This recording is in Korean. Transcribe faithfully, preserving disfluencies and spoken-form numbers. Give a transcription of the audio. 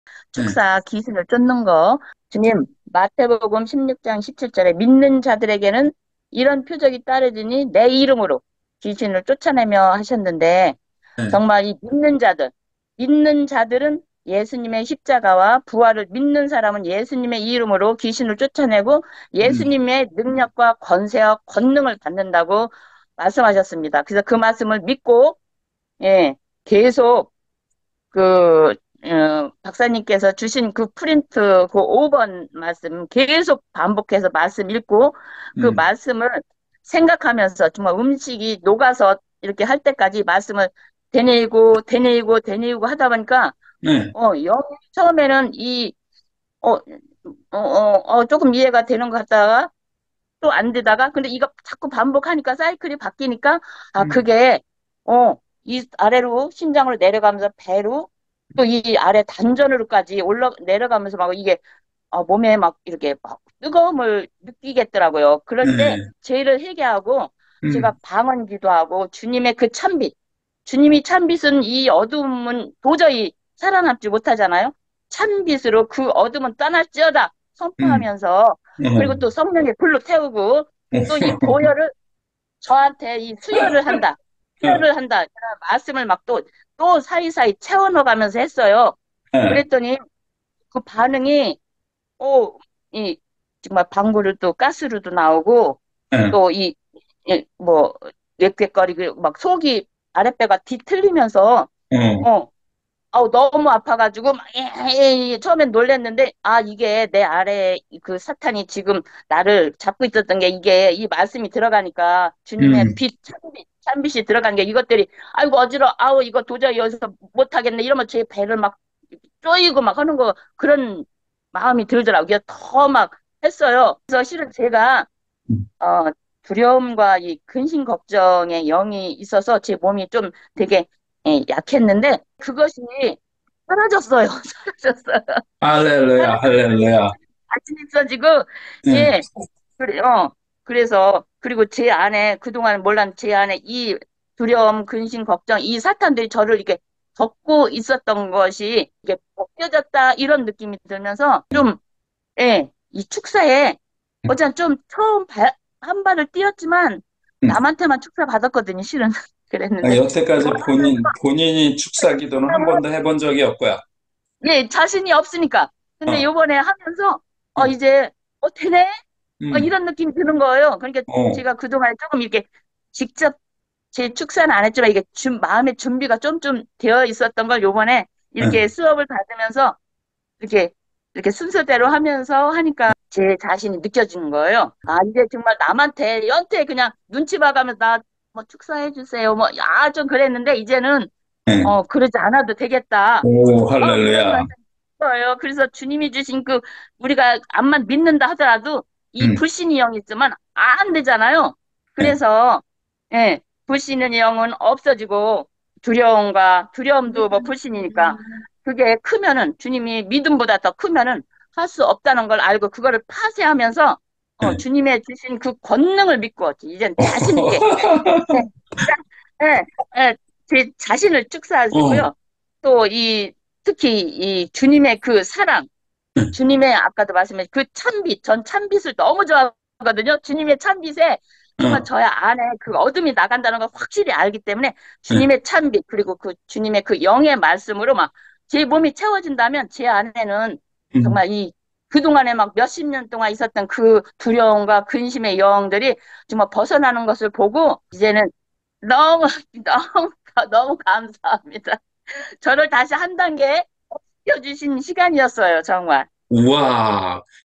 네, 축사 기신을 쫓는 거. 주님, 마태복음 십육 장 십칠 절에 믿는 자들에게는 이런 표적이 따르지니 내 이름으로 귀신을 쫓아내며 하셨는데, 네, 정말 이 믿는 자들, 믿는 자들은 예수님의 십자가와 부활을 믿는 사람은 예수님의 이름으로 귀신을 쫓아내고 음, 예수님의 능력과 권세와 권능을 받는다고 말씀하셨습니다. 그래서 그 말씀을 믿고, 예, 계속 그, 어, 박사님께서 주신 그 프린트 그 오 번 말씀 계속 반복해서 말씀 읽고 그 음, 말씀을 생각하면서 정말 음식이 녹아서 이렇게 할 때까지 말씀을 되뇌이고 되뇌이고 되뇌이고 하다 보니까 네, 어, 영 처음에는 이, 어, 어, 어, 어, 조금 이해가 되는 것 같다가 또 안 되다가 근데 이거 자꾸 반복하니까 사이클이 바뀌니까 아 음, 그게 어 이 아래로 심장으로 내려가면서 배로 또 이 아래 단전으로까지 올라 내려가면서 막 이게 아, 몸에 막 이렇게 막 뜨거움을 느끼겠더라고요. 그럴 때 네, 죄를 회개하고 제가 음, 방언 기도하고 주님의 그 찬빛 주님이 찬빛은 이 어둠은 도저히 살아남지 못하잖아요. 찬빛으로 그 어둠은 떠날지어다 음, 선포하면서 그리고 어, 또 성령의 불로 태우고 또 이 보혈을 저한테 이 수혈을 한다. 어, 수혈을 한다. 그런 말씀을 막 또, 또 사이사이 채워 넣어가면서 했어요. 네, 그랬더니 그 반응이, 오, 이, 정말 방구를 또 가스로도 나오고 네, 또 이, 이 뭐, 웩웩거리고 막 속이 아랫배가 뒤틀리면서 어, 어, 아우, 너무 아파가지고, 막, 예, 예, 예, 처음엔 놀랬는데, 아, 이게 내 아래 그 사탄이 지금 나를 잡고 있었던 게 이게 이 말씀이 들어가니까 주님의 음, 빛, 찬빛, 찬빛이 들어간 게 이것들이, 아이고, 어지러, 아우, 이거 도저히 여기서 못하겠네. 이러면 제 배를 막 쪼이고 막 하는 거, 그런 마음이 들더라고요. 더 막 했어요. 그래서 실은 제가, 음. 어, 두려움과 이 근심 걱정의 영이 있어서 제 몸이 좀 되게 예, 약했는데 그것이 사라졌어요. 사라졌어요. 할렐루야, 할렐루야. 자신 있어지고 네, 예, 그래, 어, 그래서 그리고 제 안에 그동안 몰랐는 제 안에 이 두려움, 근심, 걱정 이 사탄들이 저를 이렇게 덮고 있었던 것이 이게 벗겨졌다 이런 느낌이 들면서 좀 예, 이 축사에 어제 좀 처음 발, 한 발을 뛰었지만 음. 남한테만 축사 받았거든요, 실은. 아, 그랬는데 여태까지 저를 본인, 본인이 축사 기도는 한 번도 해본 적이 없고요. 예, 자신이 없으니까. 근데 어, 요번에 하면서 어 어, 이제 어 되네? 어, 음, 이런 느낌이 드는 거예요. 그러니까 어, 제가 그동안 조금 이렇게 직접 제 축사는 안 했지만 이게 준 마음의 준비가 좀 좀 되어 있었던 걸 요번에 이렇게 네, 수업을 받으면서 이렇게 이렇게 순서대로 하면서 하니까 제 자신이 느껴지는 거예요. 아, 이제 정말 남한테 연태 그냥 눈치 봐가면서 나 뭐 축사해 주세요. 뭐, 야, 좀 그랬는데 이제는 네. 어, 그러지 않아도 되겠다. 오, 어, 그런 할렐루야. 말씀 있어요. 그래서 주님이 주신 그 우리가 암만 믿는다 하더라도 이 음, 불신의 영이 있으면 안 되잖아요. 네, 그래서 예, 불신의 영은 없어지고 두려움과 두려움도 뭐 불신이니까 그게 크면은 주님이 믿음보다 더 크면은 할 수 없다는 걸 알고 그거를 파쇄하면서 어, 네. 주님의 주신 그 권능을 믿고 이젠 자신 있게 예, 예, 예, 제 자신을 어, 축사하시고요. 또 이 특히 이 주님의 그 사랑, 네, 주님의 아까도 말씀하신 그 찬빛, 전 찬빛을 너무 좋아하거든요. 주님의 찬빛에 정말 어, 저의 안에 그 어둠이 나간다는 걸 확실히 알기 때문에 네, 주님의 찬빛 그리고 그 주님의 그 영의 말씀으로 막 제 몸이 채워진다면 제 안에는 음, 정말 이 그동안에 막 몇십 년 동안 있었던 그 두려움과 근심의 영들이 정말 벗어나는 것을 보고 이제는 너무 너무 너무 감사합니다. 저를 다시 한 단계 띄워주신 시간이었어요, 정말. 우와.